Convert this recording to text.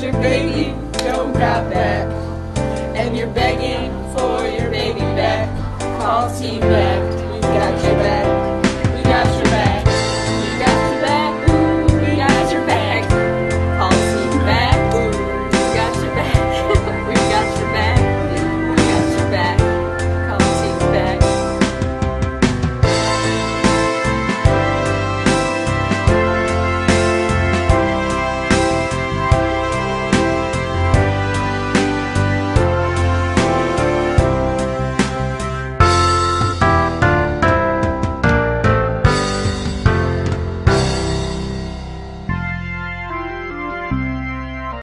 your baby don't got back, and you're begging for your baby back. Call Team Back, we got your back.